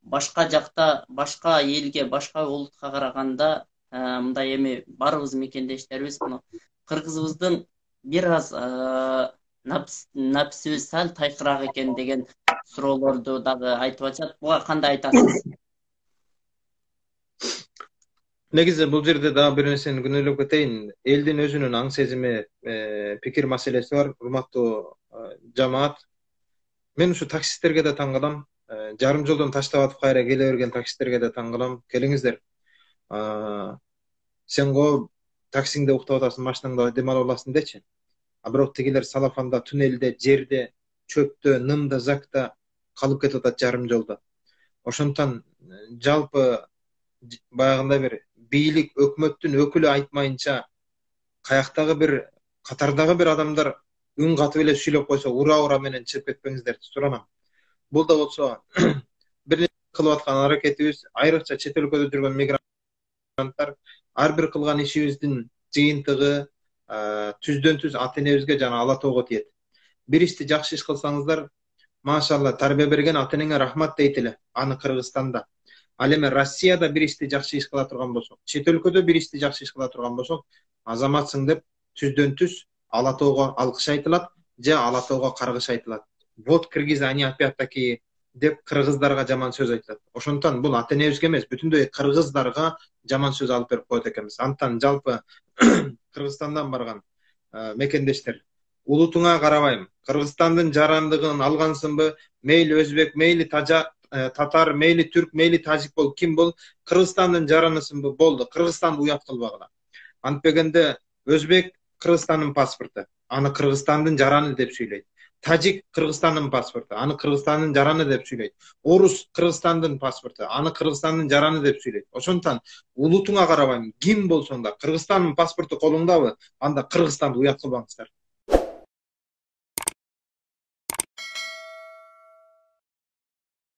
башка жакта, башка элге, башка улутка караганда мындай эми барыбыз мекендештерибиз мына кыргызыбыздын бир аз напсибиз сал тайкыраак экен деген суроолорду дагы айтып атышат. Буга кандай айтасыз? Негизи бул жерде дагы бир нерсени күнөөлөп кетейин. Элдин өзүнүн аң сезими, пикир маселеси бар. Урматтуу жамаат, мен ушу таксисттерге да таң калам. Жарым жолдон таштап атып кайра келе берген таксисттерге да таң калам. Келиңиздер. Сен го таксиңде уктап атасың, машинаңда дем ала аласың дечи. А бирок тигилер салафанда, туннелде, жерде, чөптө, нымда, закта калып кетип атат жарым жолдо. Ошондон жалпы баягындай бир бийлик, өкмөттүн өкүлү айтмайынча каяктагы бир катардагы бир адамдар үн катып эле сүйлөп койсо, ура менен чыгып кетпеңиздерди суранам. Бул да болсо бир нерсе кылып аткан аракетибиз, айрыкча чет өлкөдө жүргөн мигранттар ар бир кылган ишибиздин жыйынтыгы түздөн түз ата энебизге жана ала тоого тиет. Бир ишти жакшы иш кылсаңыздар, машалла, тарбия берген ата энеңе рахмат дейт эле, аны Кыргызстанда. Ал эми Россияда бир ишти жакшы иш кыла турган болсок, чет өлкөдө бир ишти жакшы иш кыла турган болсок, азаматсың деп түздөн түз ала тоого алкыш айтылат же ала тоого каргыш айтылат. Вот киргизы они опять такие деп кыргыздарга жаман сөз айтылат. Ошондон бул ата энебизге эмес, бүтүндөй кыргыздарга жаман сөз алып берип коет экенбиз. Антан жалпы Кыргызстандан барган мекендештер, улутуңа карабайм, Кыргызстандын жарандыгын алгансыңбы, мейли өзбек, мейли татар, мейли түрк, мейли тажик бол, ким бол, Кыргызстандын жаранысыңбы, болду. Кыргызстанды уят кылбагыла. Антпегенде өзбек Кыргызстандын паспорту, аны Кыргызстандын жараны деп сүйлөйт. Тажик Кыргызстандын паспорту, аны Кыргызстандын жараны деп сүйлөйт. Орус Кыргызстандын паспорту, аны Кыргызстандын жараны деп сүйлөйт. Ошондон улутуңа карабайм, ким болсоң да Кыргызстандын паспорту колуңдабы, анда Кыргызстанды уят кылбаңыздар.